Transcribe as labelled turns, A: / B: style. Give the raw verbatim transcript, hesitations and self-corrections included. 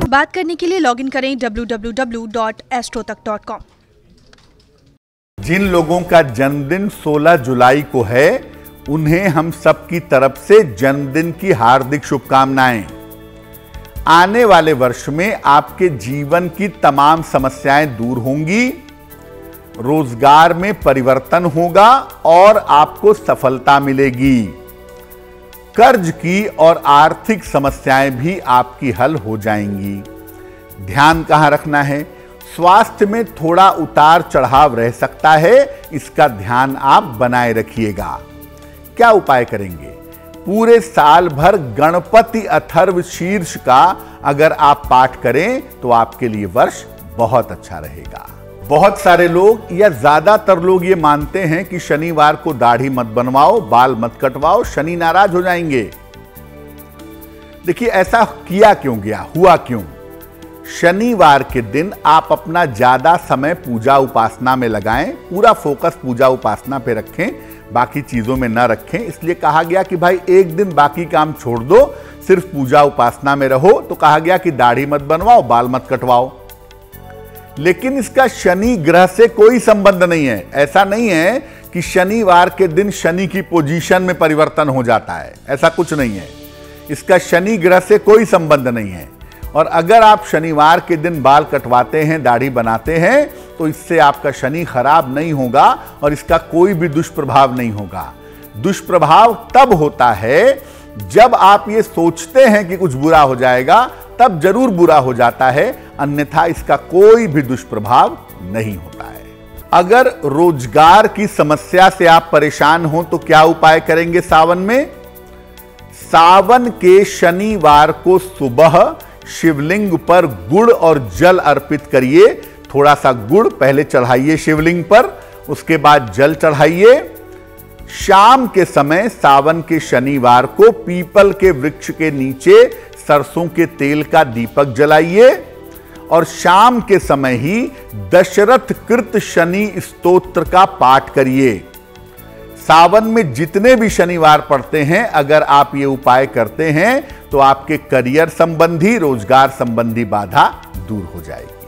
A: बात करने के लिए लॉगिन करें W W W dot Astrotak dot com.
B: जिन लोगों का जन्मदिन सोलह जुलाई को है, उन्हें हम सब की तरफ से जन्मदिन की हार्दिक शुभकामनाएं। आने वाले वर्ष में आपके जीवन की तमाम समस्याएं दूर होंगी, रोजगार में परिवर्तन होगा और आपको सफलता मिलेगी। कर्ज की और आर्थिक समस्याएं भी आपकी हल हो जाएंगी। ध्यान कहां रखना है? स्वास्थ्य में थोड़ा उतार चढ़ाव रह सकता है, इसका ध्यान आप बनाए रखिएगा। क्या उपाय करेंगे? पूरे साल भर गणपति अथर्व शीर्ष का अगर आप पाठ करें तो आपके लिए वर्ष बहुत अच्छा रहेगा। बहुत सारे लोग या ज्यादातर लोग ये मानते हैं कि शनिवार को दाढ़ी मत बनवाओ, बाल मत कटवाओ, शनि नाराज हो जाएंगे। देखिए, ऐसा किया क्यों गया, हुआ क्यों? शनिवार के दिन आप अपना ज्यादा समय पूजा उपासना में लगाएं, पूरा फोकस पूजा उपासना पे रखें, बाकी चीजों में ना रखें। इसलिए कहा गया कि भाई एक दिन बाकी काम छोड़ दो, सिर्फ पूजा उपासना में रहो। तो कहा गया कि दाढ़ी मत बनवाओ, बाल मत कटवाओ। लेकिन इसका शनि ग्रह से कोई संबंध नहीं है। ऐसा नहीं है कि शनिवार के दिन शनि की पोजीशन में परिवर्तन हो जाता है, ऐसा कुछ नहीं है। इसका शनि ग्रह से कोई संबंध नहीं है। और अगर आप शनिवार के दिन बाल कटवाते हैं, दाढ़ी बनाते हैं, तो इससे आपका शनि खराब नहीं होगा और इसका कोई भी दुष्प्रभाव नहीं होगा। दुष्प्रभाव तब होता है जब आप ये सोचते हैं कि कुछ बुरा हो जाएगा, तब जरूर बुरा हो जाता है, अन्यथा इसका कोई भी दुष्प्रभाव नहीं होता है। अगर रोजगार की समस्या से आप परेशान हो तो क्या उपाय करेंगे सावन में? सावन के शनिवार को सुबह शिवलिंग पर गुड़ और जल अर्पित करिए। थोड़ा सा गुड़ पहले चढ़ाइए शिवलिंग पर, उसके बाद जल चढ़ाइए। शाम के समय सावन के शनिवार को पीपल के वृक्ष के नीचे सरसों के तेल का दीपक जलाइए और शाम के समय ही दशरथ कृत शनि स्तोत्र का पाठ करिए। सावन में जितने भी शनिवार पड़ते हैं, अगर आप ये उपाय करते हैं तो आपके करियर संबंधी, रोजगार संबंधी बाधा दूर हो जाएगी।